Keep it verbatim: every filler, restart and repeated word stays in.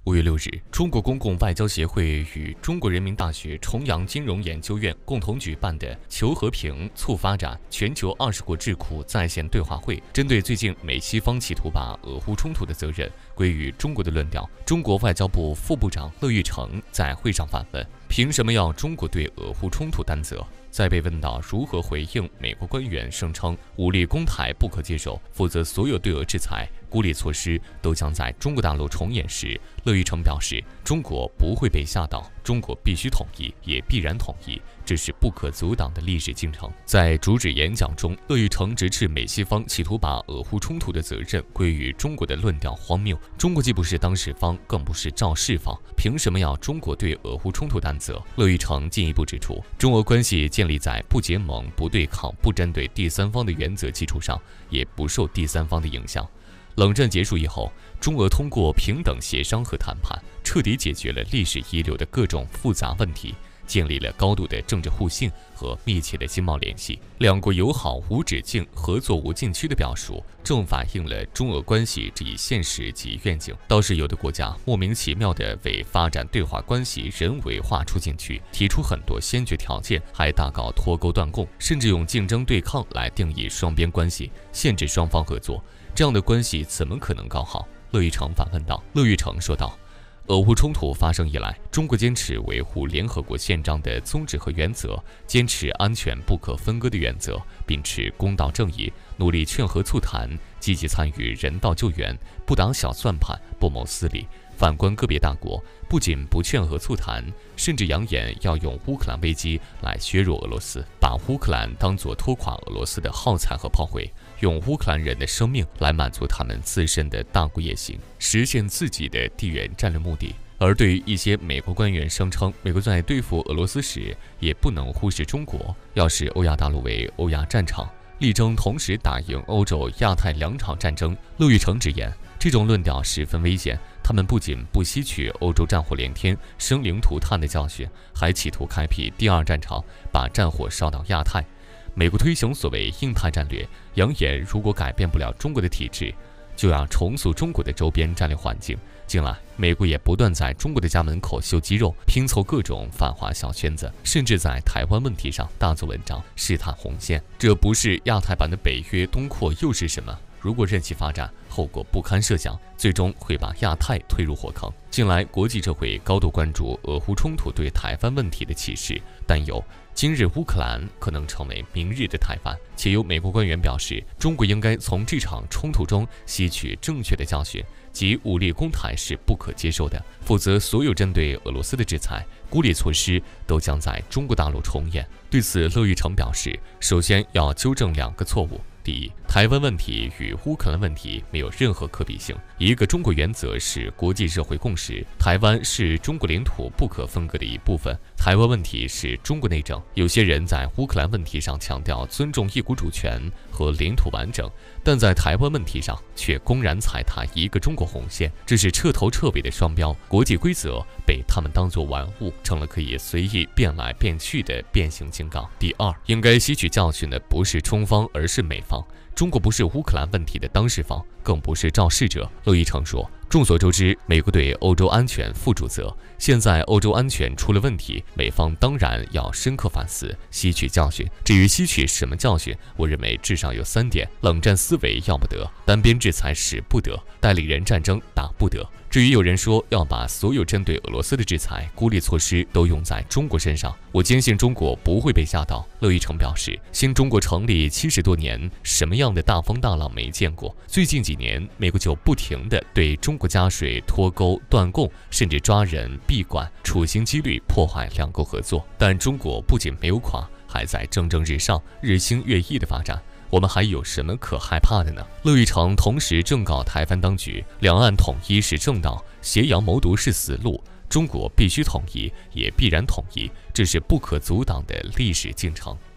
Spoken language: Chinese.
五月六日，中国公共外交协会与中国人民大学重阳金融研究院共同举办的“求和平、促发展”全球二十国智库在线对话会，针对最近美西方企图把俄乌冲突的责任归于中国的论调，中国外交部副部长乐玉成在会上反问：“凭什么要中国对俄乌冲突担责？”在被问到如何回应美国官员声称武力攻台不可接受，否则所有对俄制裁、孤立措施都将在中国大陆重演时，乐玉成表示，中国不会被吓倒，中国必须统一，也必然统一，这是不可阻挡的历史进程。在主旨演讲中，乐玉成直斥美西方企图把俄乌冲突的责任归于中国的论调荒谬，中国既不是当事方，更不是肇事方，凭什么要中国对俄乌冲突担责？乐玉成进一步指出，中俄关系建立在不结盟、不对抗、不针对第三方的原则基础上，也不受第三方的影响。冷战结束以后，中俄通过平等协商和谈判，彻底解决了历史遗留的各种复杂问题，建立了高度的政治互信和密切的经贸联系。两国友好无止境、合作无禁区的表述，正反映了中俄关系这一现实及愿景。倒是有的国家莫名其妙地为发展对华关系人为划出禁区，提出很多先决条件，还大搞脱钩断供，甚至用竞争对抗来定义双边关系，限制双方合作。这样的关系怎么可能搞好？乐玉成反问道。乐玉成说道，俄乌冲突发生以来，中国坚持维护联合国宪章的宗旨和原则，坚持安全不可分割的原则，秉持公道正义，努力劝和促谈，积极参与人道救援，不打小算盘，不谋私利。反观个别大国，不仅不劝和促谈，甚至扬言要用乌克兰危机来削弱俄罗斯，把乌克兰当作拖垮俄罗斯的耗材和炮灰，用乌克兰人的生命来满足他们自身的大国野心，实现自己的地缘战略目的。而对于一些美国官员声称美国在对付俄罗斯时也不能忽视中国，要视欧亚大陆为欧亚战场，力争同时打赢欧洲、亚太两场战争，乐玉成直言，这种论调十分危险。他们不仅不吸取欧洲战火连天、生灵涂炭的教训，还企图开辟第二战场，把战火烧到亚太。美国推行所谓印太战略，扬言如果改变不了中国的体制，就要重塑中国的周边战略环境。近来，美国也不断在中国的家门口秀肌肉，拼凑各种反华小圈子，甚至在台湾问题上大做文章，试探红线。这不是亚太版的北约东扩又是什么？如果任其发展，后果不堪设想，最终会把亚太推入火坑。近来，国际社会高度关注俄乌冲突对台湾问题的启示，担忧今日乌克兰可能成为明日的台湾，且有美国官员表示，中国应该从这场冲突中吸取正确的教训，即武力攻台是不可接受的，否则所有针对俄罗斯的制裁、孤立措施都将在中国大陆重演。对此，乐玉成表示，首先要纠正两个错误。第一，台湾问题与乌克兰问题没有任何可比性。一个中国原则是国际社会共识，台湾是中国领土不可分割的一部分，台湾问题是中国内政。有些人在乌克兰问题上强调尊重一国主权和领土完整，但在台湾问题上却公然踩踏一个中国红线，这是彻头彻尾的双标。国际规则被他们当作玩物，成了可以随意变来变去的变形金刚。第二，应该吸取教训的不是中方，而是美方。中国不是乌克兰问题的当事方，更不是肇事者。乐玉成说，众所周知，美国对欧洲安全负主责，现在欧洲安全出了问题，美方当然要深刻反思，吸取教训。至于吸取什么教训，我认为至少有三点：冷战思维要不得，单边制裁使不得，代理人战争打不得。至于有人说要把所有针对俄罗斯的制裁、孤立措施都用在中国身上，我坚信中国不会被吓到。乐玉成表示，新中国成立七十多年，什么样的大风大浪没见过？最近几年，美国就不停地对中国加税、脱钩、断供，甚至抓人、闭馆，处心积虑破坏两国合作。但中国不仅没有垮，还在蒸蒸日上、日新月异的发展。我们还有什么可害怕的呢？乐玉成同时正告台湾当局，两岸统一是正道，挟洋谋独是死路，中国必须统一，也必然统一，这是不可阻挡的历史进程。